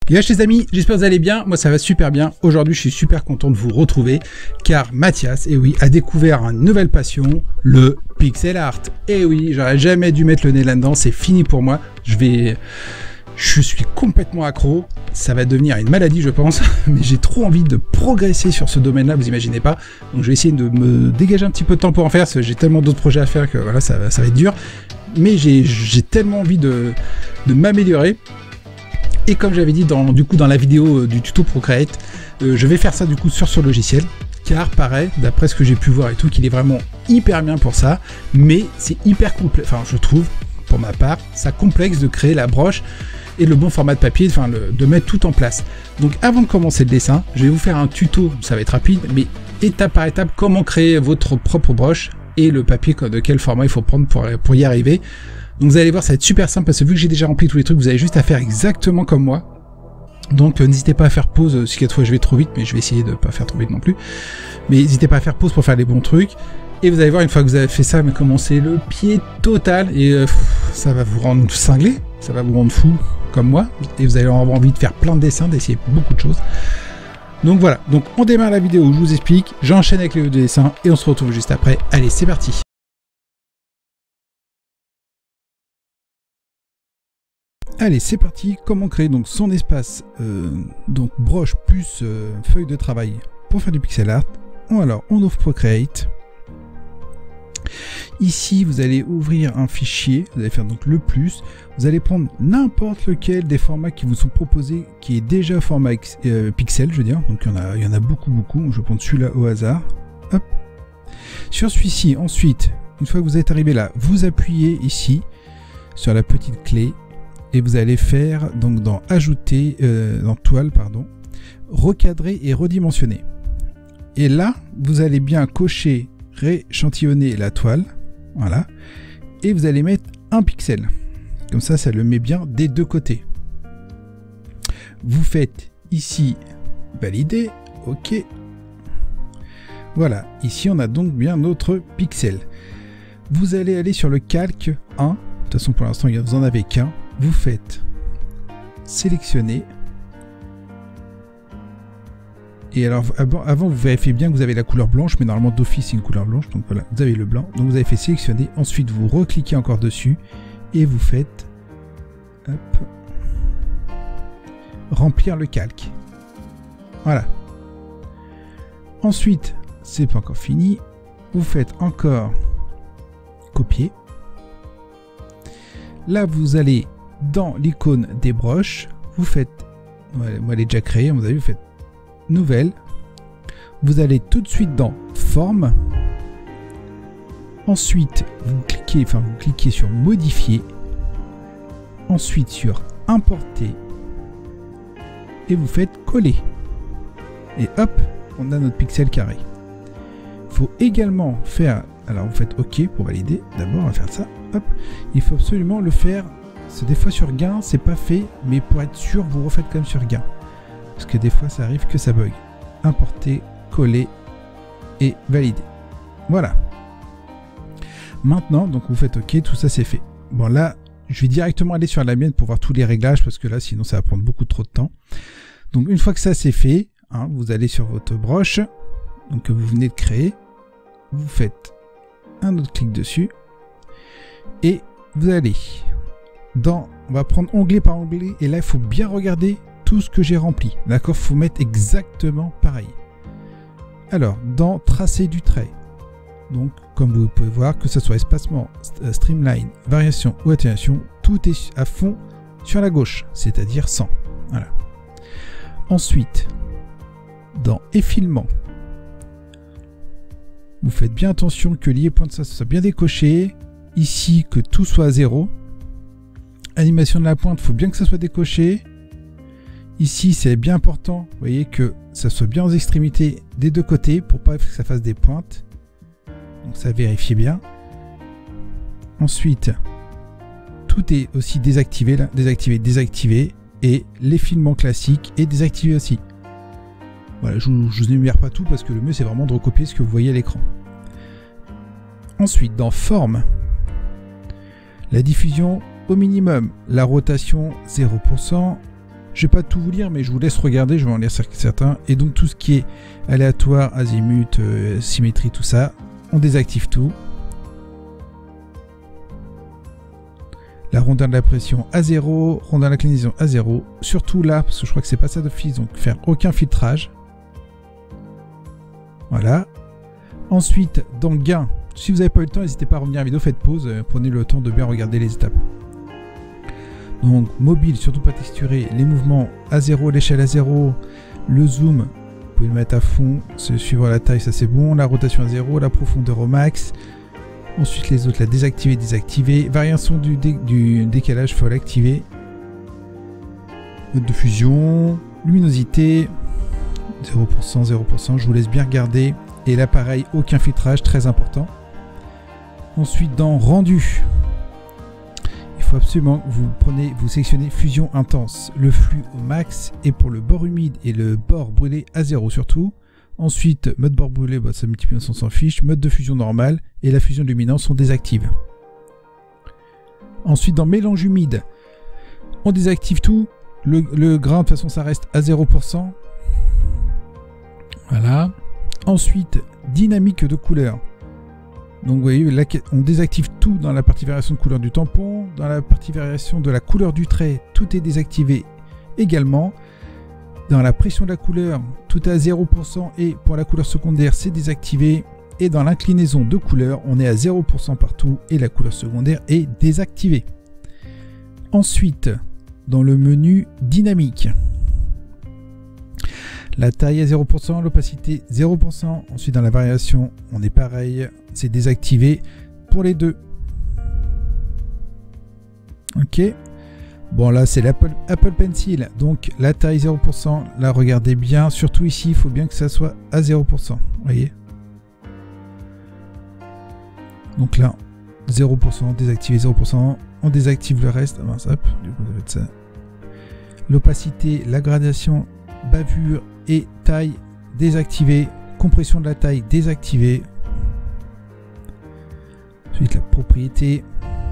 Yes les amis, j'espère que vous allez bien, moi ça va super bien. Aujourd'hui je suis super content de vous retrouver car Mathias, et oui, a découvert une nouvelle passion, le pixel art. Et oui, j'aurais jamais dû mettre le nez là-dedans, c'est fini pour moi. Je suis complètement accro, ça va devenir une maladie je pense, mais j'ai trop envie de progresser sur ce domaine-là, vous imaginez pas. Donc je vais essayer de me dégager un petit peu de temps pour en faire, parce que j'ai tellement d'autres projets à faire que voilà, ça va être dur. Mais j'ai tellement envie de m'améliorer. Et comme j'avais dit dans la vidéo du tuto Procreate, je vais faire ça du coup sur ce logiciel, car pareil, d'après ce que j'ai pu voir et tout, qu'il est vraiment hyper bien pour ça, mais c'est hyper complexe, enfin je trouve, pour ma part, ça complexe de créer la broche et le bon format de papier, enfin de mettre tout en place. Donc avant de commencer le dessin, je vais vous faire un tuto, ça va être rapide, mais étape par étape, comment créer votre propre broche et le papier, de quel format il faut prendre pour y arriver. Donc vous allez voir, ça va être super simple parce que vu que j'ai déjà rempli tous les trucs, vous avez juste à faire exactement comme moi. Donc n'hésitez pas à faire pause si quelquefois je vais trop vite, mais je vais essayer de ne pas faire trop vite non plus. Mais n'hésitez pas à faire pause pour faire les bons trucs. Et vous allez voir, une fois que vous avez fait ça, mais comment c'est le pied total. Et ça va vous rendre cinglé, ça va vous rendre fou comme moi. Et vous allez avoir envie de faire plein de dessins, d'essayer beaucoup de choses. Donc voilà, donc on démarre la vidéo où je vous explique. J'enchaîne avec les dessins et on se retrouve juste après. Allez, c'est parti. Allez, c'est parti. Comment créer donc son espace, donc broche plus feuille de travail pour faire du pixel art. Alors, on ouvre Procreate. Ici, vous allez ouvrir un fichier. Vous allez faire donc le plus. Vous allez prendre n'importe lequel des formats qui vous sont proposés, qui est déjà format pixel, je veux dire. Donc, il y en a beaucoup. Je vais prendre celui-là au hasard. Hop. Sur celui-ci, ensuite, une fois que vous êtes arrivé là, vous appuyez ici sur la petite clé. Et vous allez faire donc dans ajouter, dans toile, pardon, recadrer et redimensionner. Et là, vous allez bien cocher, rééchantillonner la toile, voilà, et vous allez mettre un pixel. Comme ça, ça le met bien des deux côtés. Vous faites ici valider, ok. Voilà, ici on a donc bien notre pixel. Vous allez aller sur le calque 1. De toute façon, pour l'instant, vous en avez qu'un. Vous faites sélectionner. Et alors, avant, vous vérifiez bien que vous avez la couleur blanche, mais normalement d'office, c'est une couleur blanche. Donc voilà, vous avez le blanc. Donc vous avez fait sélectionner. Ensuite, vous recliquez encore dessus et vous faites hop, remplir le calque. Voilà. Ensuite, c'est pas encore fini. Vous faites encore copier. Là, vous allez dans l'icône des broches, vous faites, moi elle est déjà créée, vous avez vu, vous faites nouvelle. Vous allez tout de suite dans forme. Ensuite, vous cliquez sur modifier. Ensuite sur importer. Et vous faites coller. Et hop, on a notre pixel carré. Il faut également faire, alors vous faites OK pour valider. D'abord, on va faire ça. Hop, il faut absolument le faire. C'est des fois sur gain, c'est pas fait, mais pour être sûr, vous refaites quand même sur gain. Parce que des fois, ça arrive que ça bug. Importer, coller et valider. Voilà. Maintenant, donc vous faites OK, tout ça c'est fait. Bon là, je vais directement aller sur la mienne pour voir tous les réglages, parce que là, sinon ça va prendre beaucoup trop de temps. Donc une fois que ça c'est fait, hein, vous allez sur votre broche, donc que vous venez de créer. Vous faites un autre clic dessus. Et vous allez on va prendre onglet par onglet, et là il faut bien regarder tout ce que j'ai rempli, d'accord, faut mettre exactement pareil. Alors dans tracer du trait, donc comme vous pouvez voir, que ce soit espacement, streamline, variation ou atténuation, tout est à fond sur la gauche, c'est-à-dire 100. Voilà. Ensuite dans effilement, vous faites bien attention que lié point de ça soit bien décoché. Ici, que tout soit à 0. Animation de la pointe, il faut bien que ça soit décoché. Ici, c'est bien important, vous voyez, que ça soit bien aux extrémités des deux côtés pour pas que ça fasse des pointes. Donc ça, vérifiez bien. Ensuite, tout est aussi désactivé là, désactivé. Et l'effilement classique est désactivé aussi. Voilà, je ne vous énumère pas tout parce que le mieux c'est vraiment de recopier ce que vous voyez à l'écran. Ensuite, dans forme, la diffusion au minimum, la rotation 0%, Je vais pas tout vous lire, mais je vous laisse regarder, je vais en lire certains. Et donc tout ce qui est aléatoire, azimut, symétrie, tout ça, on désactive tout. La rondeur de la pression à 0, rondeur de l'inclinaison à 0. Surtout là, parce que je crois que c'est pas ça d'office, donc faire aucun filtrage. Voilà. Ensuite, dans gain, si vous n'avez pas eu le temps, n'hésitez pas à revenir à la vidéo, faites pause, prenez le temps de bien regarder les étapes. Donc mobile, surtout pas texturé, les mouvements à 0, l'échelle à 0, le zoom, vous pouvez le mettre à fond, suivant la taille, ça c'est bon, la rotation à 0, la profondeur au max. Ensuite les autres, la désactiver, désactiver. Variation du décalage, il faut l'activer. Mode de fusion, luminosité, 0%, 0%, je vous laisse bien regarder. Et là pareil, aucun filtrage, très important. Ensuite dans rendu, il faut absolument que vous sélectionnez fusion intense, le flux au max et pour le bord humide et le bord brûlé à 0 surtout. Ensuite, mode bord brûlé, bah, ça multiplie, on s'en fiche. Mode de fusion normale et la fusion luminance, on désactive. Ensuite, dans mélange humide, on désactive tout. Le grain, de toute façon, ça reste à 0%. Voilà. Ensuite, dynamique de couleur. Donc, vous voyez, là, on désactive tout dans la partie variation de couleur du tampon. Dans la partie variation de la couleur du trait, tout est désactivé également. Dans la pression de la couleur, tout est à 0% et pour la couleur secondaire, c'est désactivé. Et dans l'inclinaison de couleur, on est à 0% partout et la couleur secondaire est désactivée. Ensuite, dans le menu dynamique, la taille à 0%, l'opacité 0%. Ensuite, dans la variation, on est pareil, c'est désactivé pour les deux. Ok. Bon là c'est l'Apple Pencil, donc la taille 0%, là regardez bien, surtout ici il faut bien que ça soit à 0%, vous voyez. Donc là 0%, désactiver 0%, on désactive le reste, ah mince, hop, du coup ça va être ça. L'opacité, la gradation, bavure et taille désactivée, compression de la taille désactivée. Ensuite la propriété.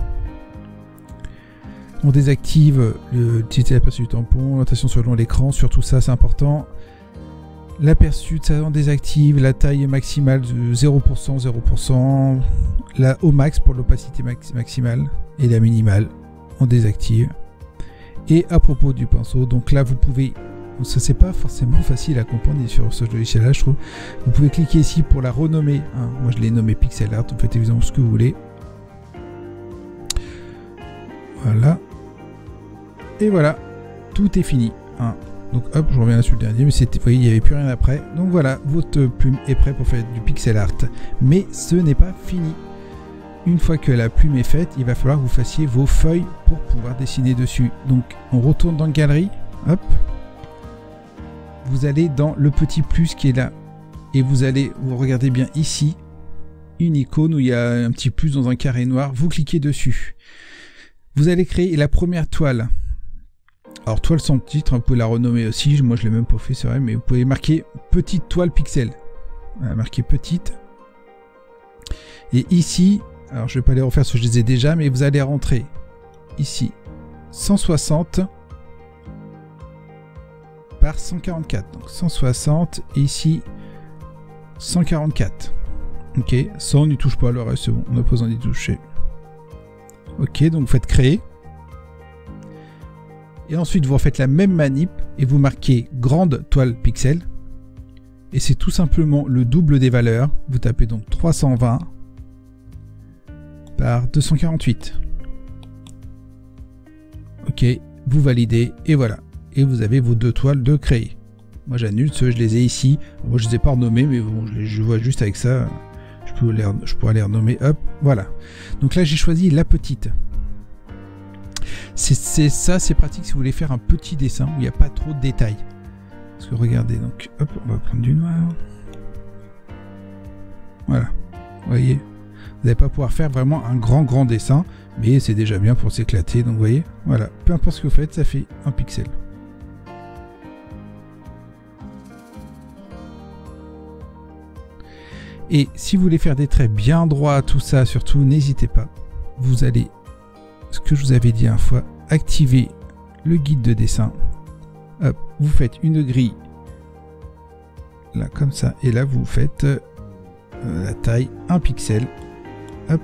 On désactive l'utilité de l'aperçu du tampon, l'orientation sur le long de l'écran, surtout ça c'est important. L'aperçu, ça on désactive, la taille maximale de 0%, 0%, la au max pour l'opacité maximale et la minimale, on désactive. Et à propos du pinceau, donc là vous pouvez, ça c'est pas forcément facile à comprendre sur ce logiciel là je trouve, vous pouvez cliquer ici pour la renommer, hein. Moi je l'ai nommé Pixel Art, vous faites évidemment ce que vous voulez. Voilà. Et voilà, tout est fini. Hein. Donc hop, je reviens là sur le dernier, mais c'était, vous voyez, il n'y avait plus rien après. Donc voilà, votre plume est prête pour faire du pixel art. Mais ce n'est pas fini. Une fois que la plume est faite, il va falloir que vous fassiez vos feuilles pour pouvoir dessiner dessus. Donc on retourne dans Galerie, hop. Vous allez dans le petit plus qui est là. Et vous regardez bien ici, une icône où il y a un petit plus dans un carré noir. Vous cliquez dessus. Vous allez créer la première toile. Alors toile sans titre, vous pouvez la renommer aussi, moi je l'ai même pas fait c'est vrai, mais vous pouvez marquer petite toile pixel. Voilà, marquer petite. Et ici, alors je vais pas les refaire parce que je les ai déjà, mais vous allez rentrer ici 160 par 144. Donc 160 et ici 144. Ok, ça on n'y touche pas, le reste c'est bon, on n'a pas besoin d'y toucher. Ok, donc vous faites créer. Et ensuite, vous refaites la même manip et vous marquez grande toile pixel. Et c'est tout simplement le double des valeurs. Vous tapez donc 320 par 248. Ok, vous validez et voilà. Et vous avez vos deux toiles de créer. Moi j'annule ceux, je les ai ici. Moi je les ai pas renommés, mais bon, je vois juste avec ça. Je pourrais les renommer. Hop, voilà. Donc là j'ai choisi la petite. C'est pratique si vous voulez faire un petit dessin où il n'y a pas trop de détails. Parce que regardez, donc hop, on va prendre du noir. Voilà, vous voyez, vous n'allez pas pouvoir faire vraiment un grand dessin, mais c'est déjà bien pour s'éclater. Donc vous voyez, voilà, peu importe ce que vous faites, ça fait un pixel. Et si vous voulez faire des traits bien droits, tout ça, surtout, n'hésitez pas. Vous allez, ce que je vous avais dit une fois, activer le guide de dessin. Hop, vous faites une grille là comme ça, et là vous faites la taille 1 pixel. Hop.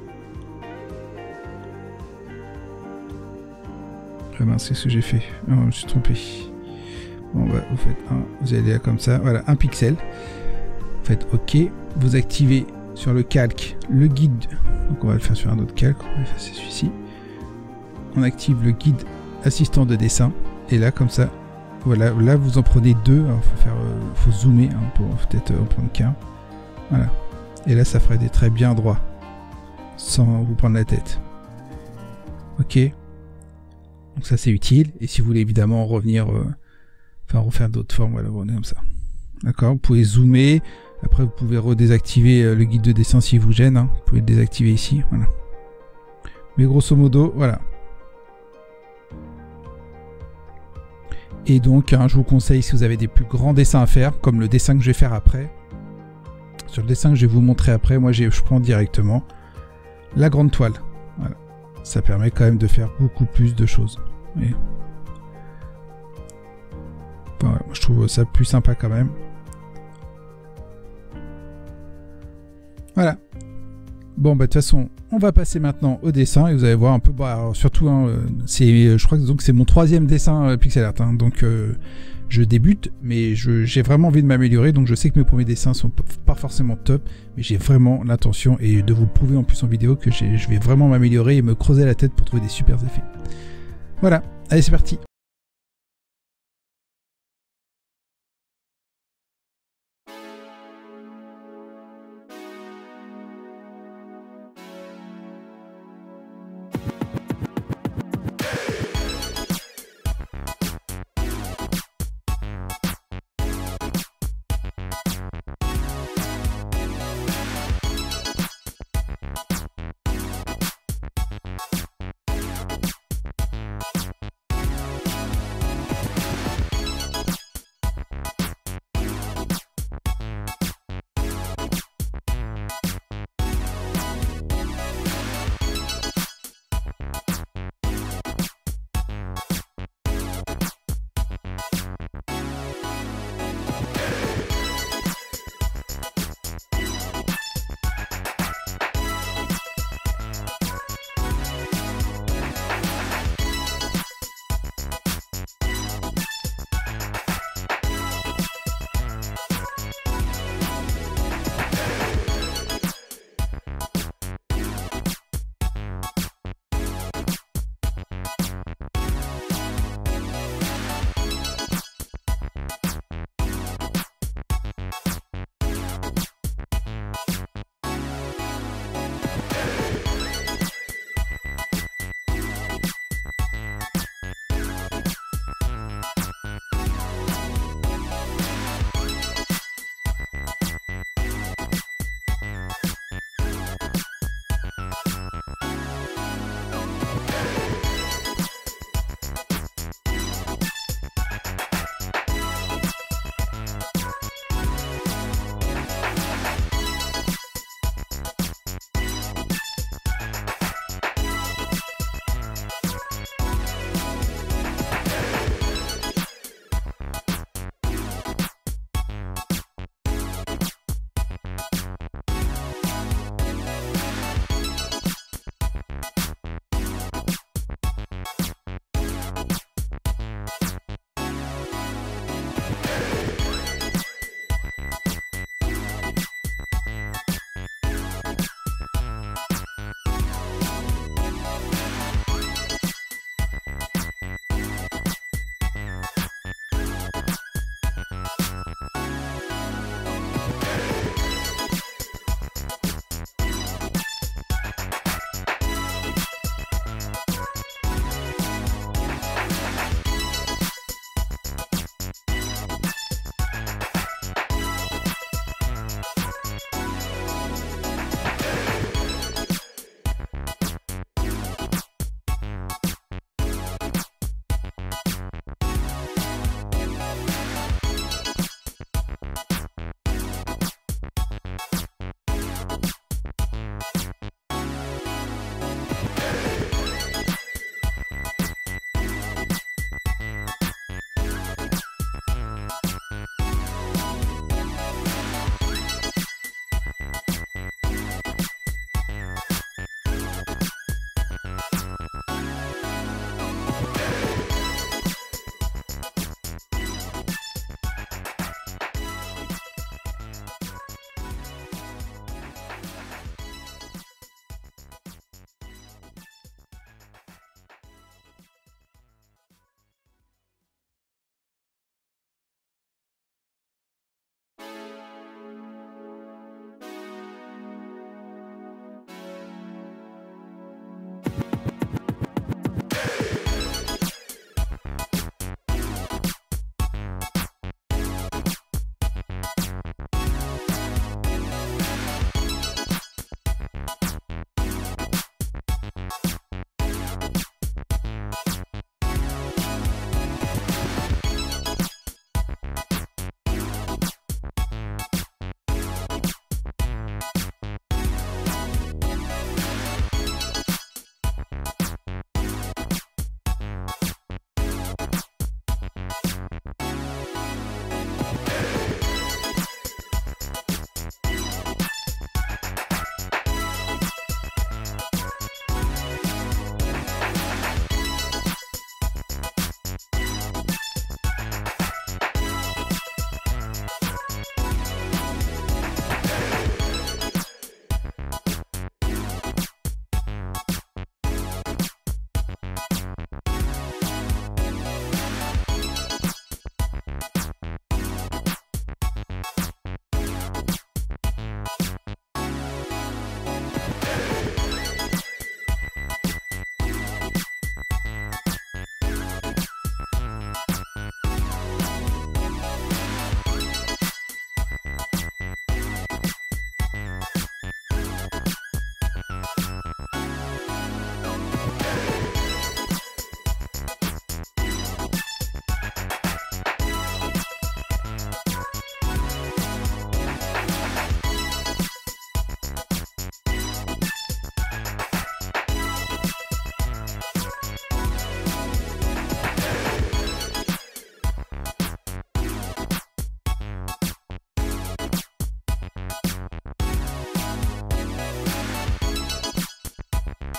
Ah mince, c'est ce que j'ai fait. Oh, je me suis trompé. Bon, bah, vous faites vous allez là comme ça, voilà, 1 pixel. Vous faites OK. Vous activez sur le calque le guide. Donc on va le faire sur un autre calque. On va effacer celui-ci. On active le guide assistant de dessin. Et là, comme ça, voilà, là vous en prenez 2. Alors, faut zoomer hein, pour peut-être en prendre qu'un. Voilà. Et là, ça ferait des traits bien droits, sans vous prendre la tête. OK. Donc ça, c'est utile. Et si vous voulez évidemment revenir, refaire d'autres formes, voilà, vous venez comme ça. D'accord. Vous pouvez zoomer. Après, vous pouvez redésactiver le guide de dessin s'il vous gêne. Hein. Vous pouvez le désactiver ici. Voilà. Mais grosso modo, voilà. Et donc, hein, je vous conseille, si vous avez des plus grands dessins à faire, comme le dessin que je vais faire après. Sur le dessin que je vais vous montrer après, moi, je prends directement la grande toile. Voilà. Ça permet quand même de faire beaucoup plus de choses. Et... voilà, moi, je trouve ça plus sympa quand même. Voilà. Bon, bah de toute façon, on va passer maintenant au dessin et vous allez voir un peu. Bah, alors, surtout, hein, je crois que c'est mon 3e dessin pixel art. Hein, donc, je débute, mais j'ai vraiment envie de m'améliorer. Donc, je sais que mes premiers dessins sont pas forcément top, mais j'ai vraiment l'intention et de vous le prouver en plus en vidéo que je vais vraiment m'améliorer et me creuser la tête pour trouver des super effets. Voilà. Allez, c'est parti.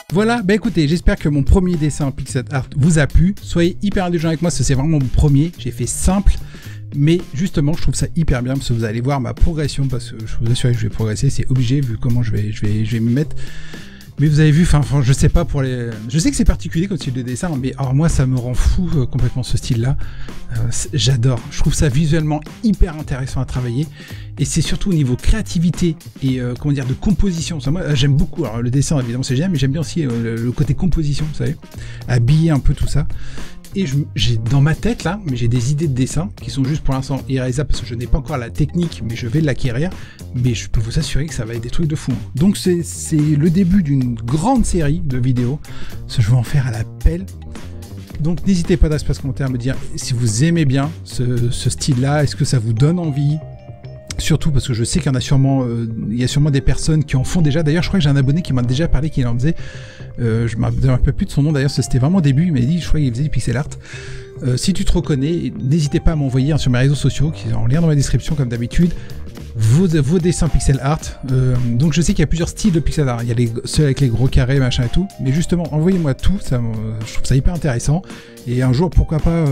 Voilà, bah écoutez, j'espère que mon premier dessin en pixel art vous a plu. Soyez hyper indulgents avec moi, c'est vraiment mon premier. J'ai fait simple, mais justement, je trouve ça hyper bien parce que vous allez voir ma progression, parce que je vous assure que je vais progresser, c'est obligé vu comment je vais m'y mettre. Mais vous avez vu, enfin, je sais pas pour les... Je sais que c'est particulier comme style de dessin, mais alors moi, ça me rend fou complètement ce style-là. J'adore. Je trouve ça visuellement hyper intéressant à travailler. Et c'est surtout au niveau créativité et comment dire, de composition. Ça, moi, j'aime beaucoup. Alors, le dessin, évidemment, c'est génial, mais j'aime bien aussi le côté composition, vous savez. Habiller un peu tout ça. Et j'ai dans ma tête là, mais j'ai des idées de dessin qui sont juste pour l'instant irréalisables parce que je n'ai pas encore la technique, mais je vais l'acquérir. Mais je peux vous assurer que ça va être des trucs de fou. Donc c'est le début d'une grande série de vidéos. Je vais en faire à la pelle. Donc n'hésitez pas dans l'espace commentaire à me dire si vous aimez bien ce style-là, est-ce que ça vous donne envie? Surtout parce que je sais qu'il y en a sûrement, il y a sûrement des personnes qui en font déjà. D'ailleurs, je crois que j'ai un abonné qui m'a déjà parlé, qui en faisait. Je ne me rappelle plus de son nom d'ailleurs, c'était vraiment au début. Il m'a dit, je crois qu'il faisait du pixel art. Si tu te reconnais, n'hésitez pas à m'envoyer sur mes réseaux sociaux, qui sont en lien dans la description comme d'habitude, vos dessins pixel art. Donc je sais qu'il y a plusieurs styles de pixel art. Il y a ceux avec les gros carrés, machin et tout. Mais justement, envoyez-moi tout. Je trouve ça hyper intéressant. Et un jour, pourquoi pas,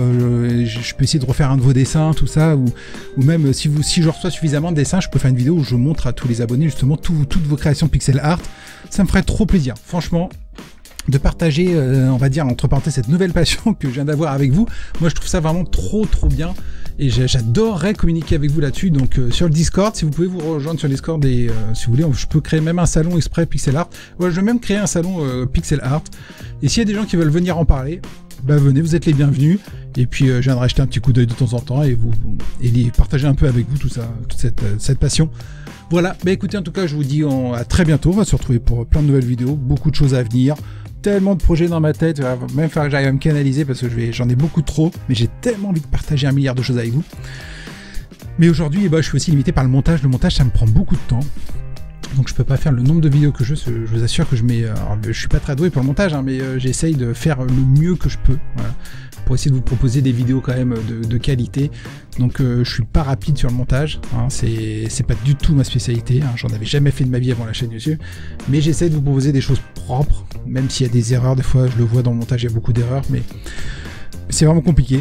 je peux essayer de refaire un de vos dessins, tout ça. Ou même si je reçois suffisamment de dessins, je peux faire une vidéo où je montre à tous les abonnés justement toutes vos créations pixel art. Ça me ferait trop plaisir. Franchement, de partager, on va dire, entre parenthèses, cette nouvelle passion que je viens d'avoir avec vous. Moi, je trouve ça vraiment trop bien. Et j'adorerais communiquer avec vous là-dessus. Donc, sur le Discord, si vous pouvez vous rejoindre sur le Discord et si vous voulez, je peux créer même un salon exprès pixel art. Ouais, je vais même créer un salon pixel art. Et s'il y a des gens qui veulent venir en parler, bah venez, vous êtes les bienvenus. Et puis, je viendrai jeter un petit coup d'œil de temps en temps et partager un peu avec vous toute cette passion. Voilà. Bah écoutez, en tout cas, je vous dis à très bientôt. On va se retrouver pour plein de nouvelles vidéos, beaucoup de choses à venir. Tellement de projets dans ma tête, il va même falloir que j'arrive à me canaliser parce que j'en ai beaucoup trop, mais j'ai tellement envie de partager un milliard de choses avec vous. Mais aujourd'hui, je suis aussi limité par le montage. Le montage, ça me prend beaucoup de temps. Donc je peux pas faire le nombre de vidéos que je vous assure que je mets... Alors, je suis pas très doué pour le montage, hein, mais j'essaye de faire le mieux que je peux. Voilà, pour essayer de vous proposer des vidéos quand même de qualité. Donc je suis pas rapide sur le montage, hein, c'est pas du tout ma spécialité, hein, j'en avais jamais fait de ma vie avant la chaîne YouTube, mais j'essaie de vous proposer des choses propres, même s'il y a des erreurs, des fois je le vois dans le montage, il y a beaucoup d'erreurs, mais c'est vraiment compliqué.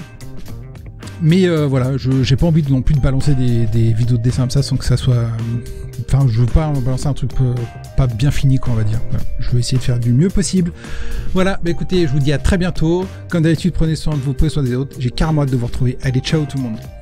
Mais voilà, j'ai pas envie non plus de balancer des vidéos de dessin comme ça sans que ça soit... Enfin, je veux pas balancer un truc pas bien fini, quoi, on va dire. Voilà. Je vais essayer de faire du mieux possible. Voilà, bah écoutez, je vous dis à très bientôt. Comme d'habitude, prenez soin de vous, prenez soin des autres. J'ai carrément hâte de vous retrouver. Allez, ciao tout le monde.